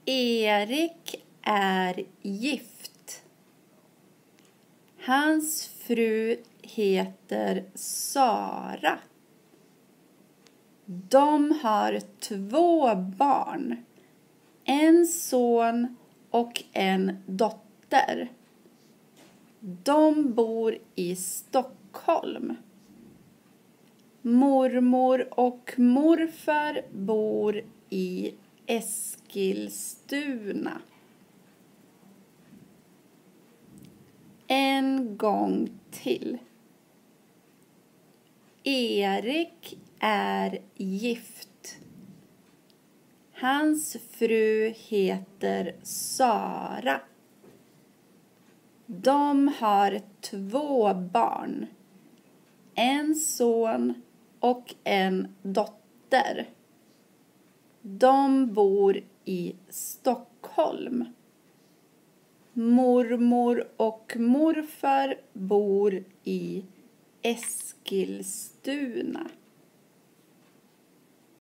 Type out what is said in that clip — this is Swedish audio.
Erik är gift. Hans fru heter Sara. De har 2 barn. En son och en dotter. De bor i Stockholm. Mormor och morfar bor i Eskilstuna. En gång till. Erik är gift. Hans fru heter Sara. De har 2 barn. En son och en dotter. De bor i Stockholm. Mormor och morfar bor i Eskilstuna.